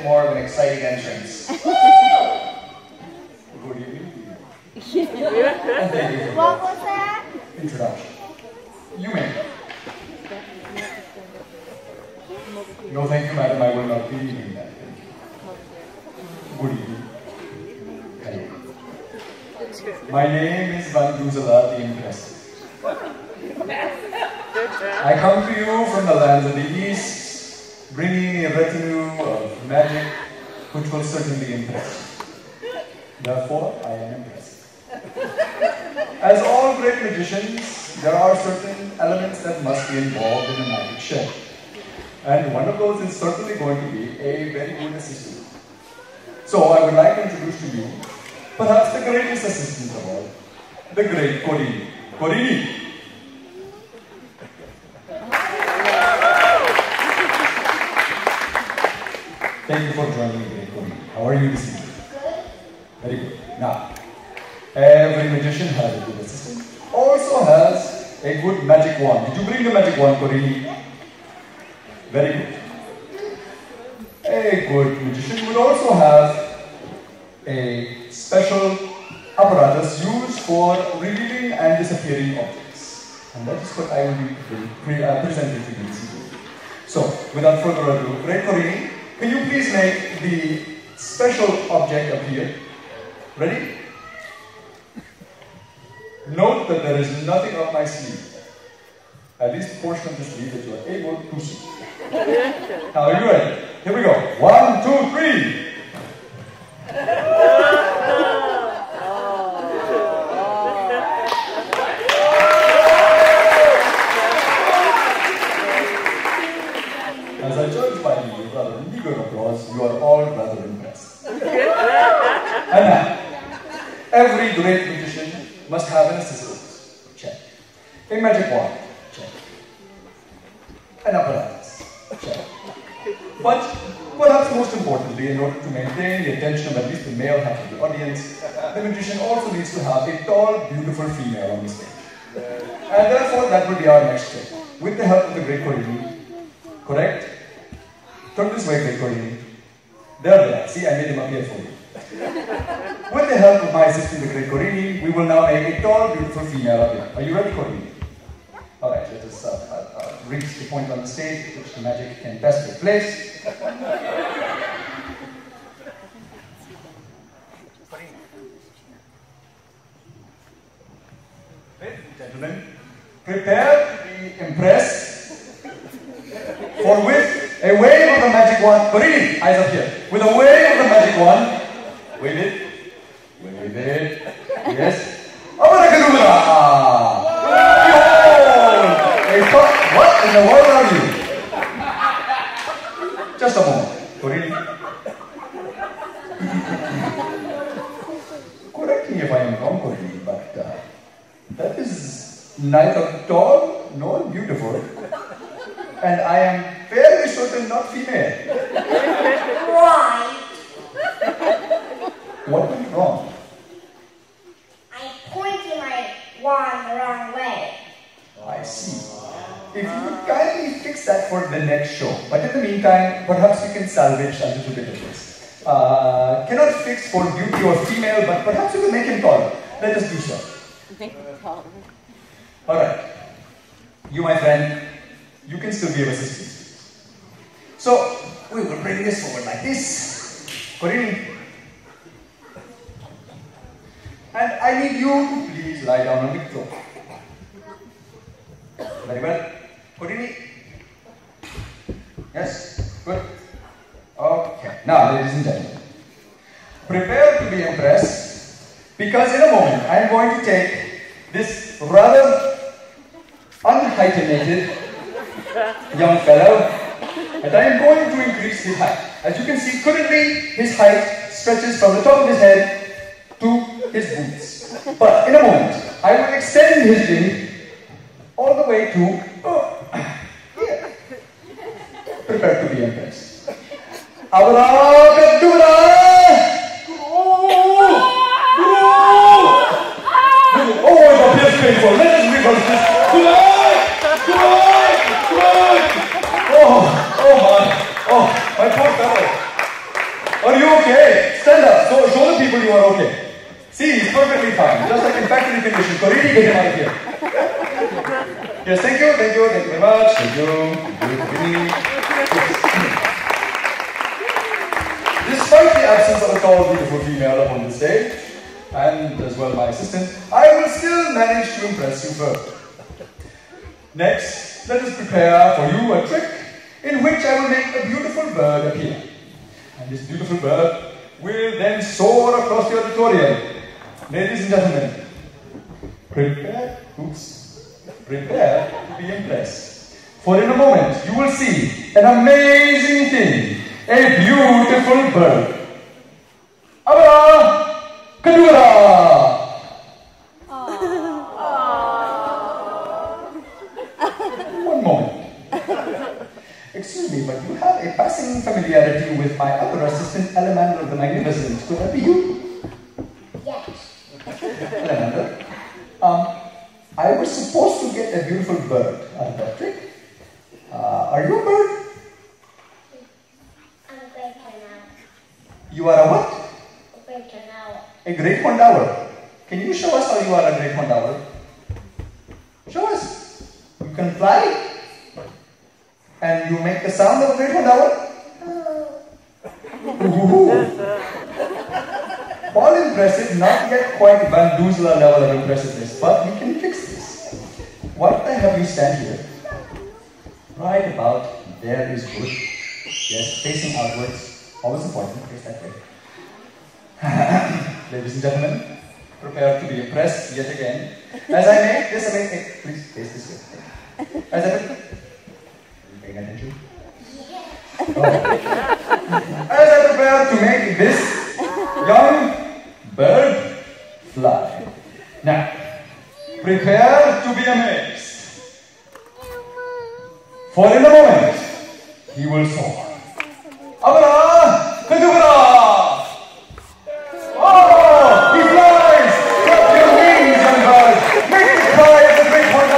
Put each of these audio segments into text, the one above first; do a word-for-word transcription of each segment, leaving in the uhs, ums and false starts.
more of an exciting entrance. Good evening. And thank you for What was that? introduction. You may. No, thank you, madam. I will not be needing that. Good evening. Hello. My name is Vandoozolah the Impressive. I come to you from the lands of the East, bringing a retinue of magic which will certainly impress you. Therefore, I am impressed. As all great magicians, there are certain elements that must be involved in a magic show. And one of those is certainly going to be a very good assistant. So I would like to introduce to you, perhaps the greatest assistant of all, the great Korini. Korini! Thank you for joining me, great Korini. How are you this evening? Good. Very good. Now, every magician has a good assistant. Also has a good magic wand. Did you bring the magic wand, Korini? Very good. A good magician would also have a special apparatus used for revealing and disappearing objects. And that is what I will be pre uh, presenting to you this evening. So, without further ado, great Korini, can you please make the special object appear? Ready? Note that there is nothing up my sleeve. At least the portion of the sleeve that you are able to see. Now, are you ready? Here we go. One, two, three. As I judge by the rather meager applause, you are all rather impressed. And now, every great magician must have an assistant. Check. A magic wand. Check. An apparatus. Check. But perhaps most importantly, in order to maintain the attention of at least the male half of the audience, the magician also needs to have a tall, beautiful female on the stage. And therefore, that will be our next trick. With the help of the great Korini, correct? Turn this way, great Korini. There they are. See, I made him appear for you. With the help of my assistant, the great Korini, we will now make a tall, beautiful female appear. Are you ready, Korini? Alright, let us uh, uh, uh, reach the point on the stage at which the magic can best take place. Ladies and gentlemen, prepare to be impressed. For with a wave of the magic wand, Korini, eyes up here. With a wave of the magic wand, wave it, wave it, yes. Abracadabra! Behold! What in the world are you? Just a moment, Korini. Correct me if I am wrong, Korini, but uh, that is neither tall nor beautiful. And I am fairly certain not female. Right. What went wrong? I pointed my wand the wrong way. I see. If you would kindly fix that for the next show. But in the meantime, perhaps we can salvage a little bit of this. Uh, cannot fix for beauty or female, but perhaps we can make him taller. Let us do so. Make him taller. Alright. You, my friend, you can still be of assistance. So, we will bring this forward like this. Korini. And I need you to please lie down on the floor. Very well. Korini. Yes, good. Okay. Now, ladies and gentlemen, prepare to be impressed, because in a moment I am going to take this rather unhyphenated young fellow, and I am going to increase his height. As you can see, currently his height stretches from the top of his head to his boots. But in a moment, I will extend his wing all the way to oh, here. Prepare to be impressed. Abracadabra! Oh, it appears painful. Let us reverse this. Oh, oh my, oh, my poor fellow. okay, stand up. So show the people you are okay. See, he's perfectly fine. Just like in factory condition. Korini, get him out of here. Yes, thank you, thank you, thank you very much. Thank you. Thank you. Despite the absence of a tall, beautiful female upon the stage, and as well my assistant, I will still manage to impress you further. Next, let us prepare for you a trick in which I will make a beautiful bird appear. And this beautiful bird will then soar across the auditorium. Ladies and gentlemen, prepare, oops, prepare to be impressed. For in a moment, you will see an amazing thing, a beautiful bird. Abra, Kadura! One moment. Excuse me, but you have a passing familiarity with my other assistant, Alemander the Magnificent. Could that be you? Yes. Alemander, um, I was supposed to get a beautiful bird out of that trick. Uh, are you a bird? I'm a great owl. You are a what? A great owl. A great horned owl. Can you show us how you are a great horned owl? Show us. You can fly? And you make the sound of a great horned owl? Ooh. All impressive, not yet quite Vandoozolah level of impressiveness, but we can fix this. Why don't I have you stand here? Right about there is good. Yes, facing outwards. Always important, face that way. Ladies and gentlemen, prepare to be impressed yet again. As I make this amazing, please face this way. As I make, paying attention? Okay. As I prepare to make this young bird fly. Now, prepare to be amazed. For in a moment, he will soar. Abra, Kadubra! Oh, he flies! Clap your wings, young bird! Make the cry of the great horned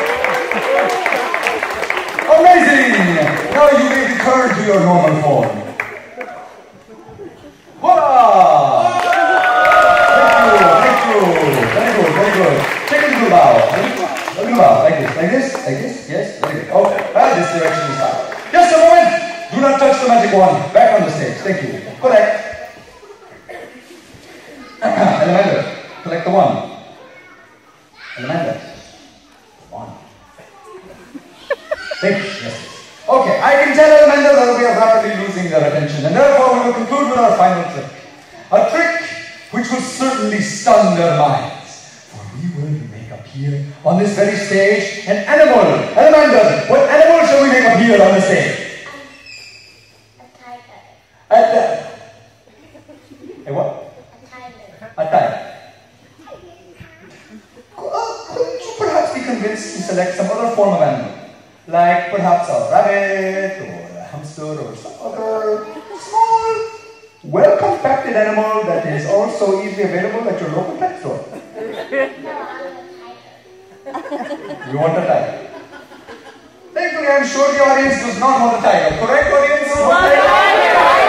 owl! Amazing! Now you may return to your normal form. Voila! Thank you, thank you. Very good, very good. Take a little bow. A little bow, like this, like this, like this. Yes, very good. Okay, well, this direction is fine. Just a moment. Do not touch the magic wand. Back on the stage. Thank you. Correct. Alemander, collect the wand. Alemander. Wand. Thank you. Yes. Okay, I can tell Alemander that we are rapidly losing their attention, and therefore we will conclude with our final trick. A trick which will certainly stun their minds. For we will make appear on this very stage an animal. Alemander, what animal shall we make appear on the stage? A, a what? A tiger. A tiger. Uh, couldn't you perhaps be convinced to select some other form of animal? Like perhaps a rabbit, or a hamster, or some other small, well-compacted animal that is also easily available at your local pet store. No, I want a tiger. You want a tiger? Thankfully, I'm sure the audience does not want a tiger. Correct, audience? No tiger!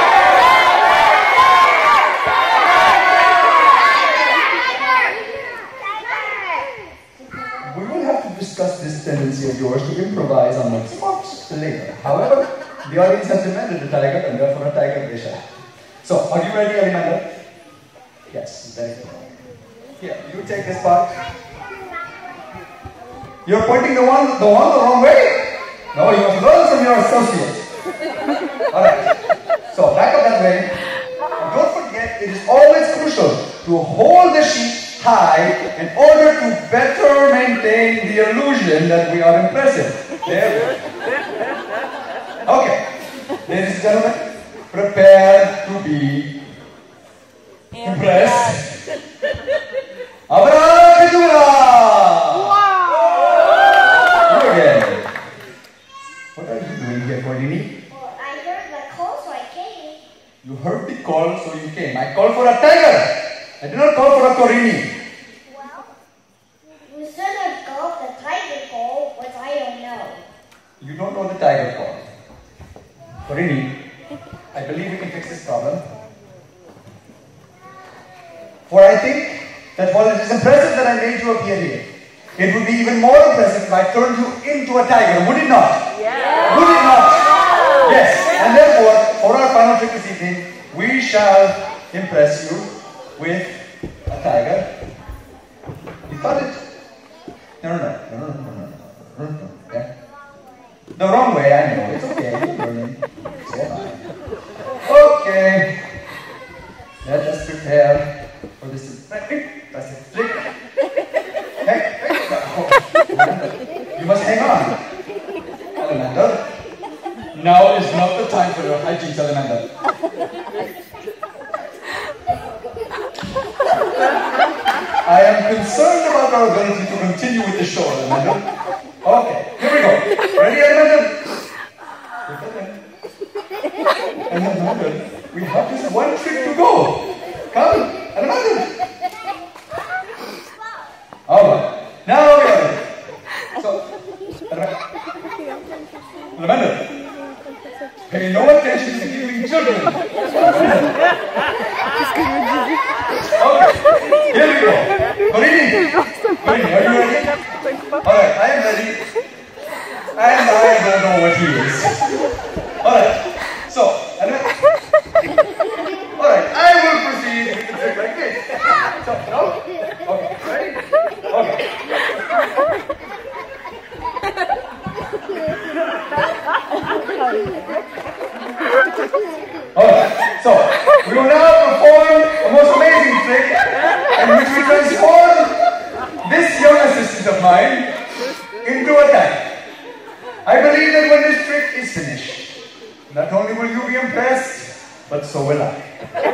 Discuss this tendency of yours to improvise on the spot later. However, the audience has demanded a tiger, and therefore a tiger they shall have. So, are you ready, Alemander? Yes, very good. Here, you take this part. You're pointing the one, the one the wrong way. No, you must learn from your associates. All right. So, back up that way. And don't forget, it is always crucial to hold the sheet high in order to better maintain the illusion that we are impressive. There we go. Okay. Ladies and gentlemen, prepare to be impressed. Abracadabra! Wow! You again. What are you doing here, Korini? Well, I heard the call, so I came. You heard the call, so you came. I called for a tiger. I did not call for a Korini. Well, you should have called the tiger call, which I don't know. You don't know the tiger call. Korini, I believe we can fix this problem. that while it is impressive that I made you appear here, it would be even more impressive if I turned you into a tiger, would it not? Yeah. Would it not? Yeah. Yes, and therefore, for our final trick this evening, we shall impress you with a tiger. You got it? No, no, no, no, no, no, no, no, no, yeah. The wrong way, I know, it's okay, you're learning. So am I. Okay, let us prepare for this trick. That's a trick. Hey, oh, you must hang on. Salamander. Now is not the time for your hygiene, Salamander. I am concerned about our ability to continue with the show, Salamander. Okay, here we go. Ready, Salamander? Salamander, we have just one trick to go. Come, Salamander. All right, now we are ready. So, Salamander, pay no attention to giving children. Okay, here we go. Marini, Marini, are you ready? All right, I am ready. And I don't know what he is. All right, so, all right, I will proceed with the trick like this. So, no? Okay, ready? Okay. Alright, so we will now perform a most amazing trick in which we transform this young assistant of mine into a tiger. I believe that when this trick is finished, not only will you be impressed, but so will I.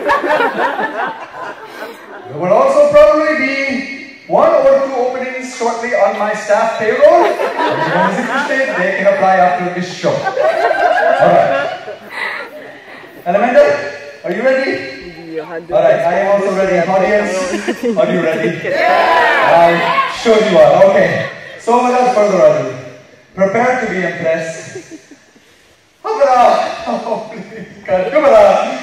There will also probably be one or two openings shortly on my staff payroll. If anyone is interested, they can apply after this show. Alright. Salamander, are you ready? Alright, I am also ready. Audience, are you ready? Yeah! I'm sure you are. Okay. So without further ado, prepare to be impressed. Hoorah! Oh, please, God. Come on.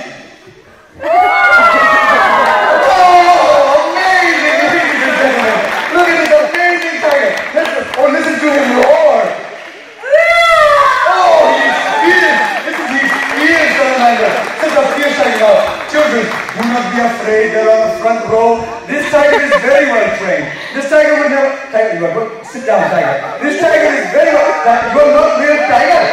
Oh, amazing, ladies and gentlemen. Look at this amazing tiger. Listen, oh, listen to him roar. Oh, he is, he is, listen, he, he is Salamander. Such a fierce tiger now. Children, do not be afraid. They're on the front row. This tiger is very well trained. This tiger will never, tiger, you are good. Sit down, tiger. This tiger is very well, you are not real tiger.